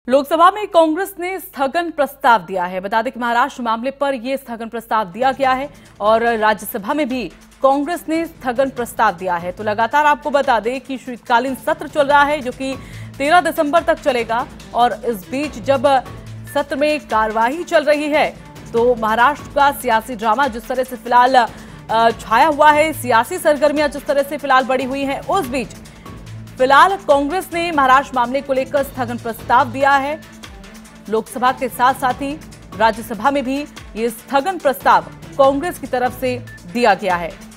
लोकसभा में कांग्रेस ने स्थगन प्रस्ताव दिया है। बता दें कि महाराष्ट्र मामले पर यह स्थगन प्रस्ताव दिया गया है और राज्यसभा में भी कांग्रेस ने स्थगन प्रस्ताव दिया है। तो लगातार आपको बता दें कि शीतकालीन सत्र चल रहा है जो कि 13 दिसंबर तक चलेगा और इस बीच जब सत्र में कार्यवाही चल रही है तो महाराष्ट्र का सियासी ड्रामा जिस तरह से फिलहाल छाया हुआ है, सियासी सरगर्मियां जिस तरह से फिलहाल बढ़ी हुई हैं, उस बीच फिलहाल कांग्रेस ने महाराष्ट्र मामले को लेकर स्थगन प्रस्ताव दिया है। लोकसभा के साथ साथ ही राज्यसभा में भी ये स्थगन प्रस्ताव कांग्रेस की तरफ से दिया गया है।